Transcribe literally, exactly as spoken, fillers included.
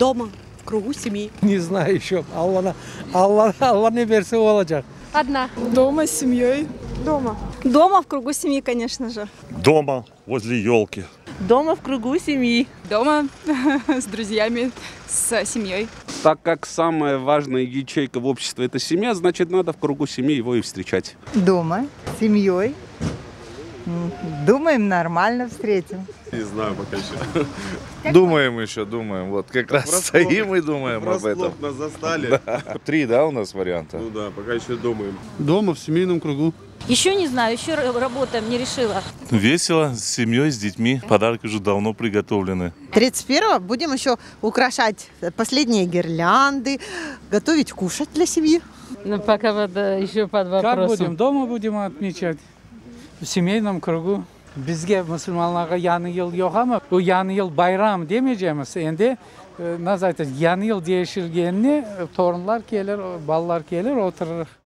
Дома, в кругу семьи. Не знаю еще. Аллах, Аллах, Аллах не верси olacak. Одна. Дома с семьей. Дома. Дома в кругу семьи, конечно же. Дома, возле елки. Дома, в кругу семьи. Дома с друзьями, с семьей. Так как самая важная ячейка в обществе – это семья, значит, надо в кругу семьи его и встречать. Дома, с семьей. Думаем, нормально встретим. Не знаю пока еще. Думаем еще, думаем. Вот как раз стоим и думаем об этом. Нас застали. Три, да, у нас варианта? Ну да, пока еще думаем. Дома, в семейном кругу. Еще не знаю, еще работаем, не решила. Весело, с семьей, с детьми. Подарки уже давно приготовлены. тридцать первого будем еще украшать последние гирлянды, готовить кушать для семьи. Ну, пока вот еще под Как вопросом. будем? Дома будем отмечать. В семейном кругу. Bizge Müslümanlara yanı yıl yok ama bu yanı yıl bayram demeyeceğimiz endi nasıl aytacağız yanı yıl değişilgenini torunlar gelir, ballar gelir oturur.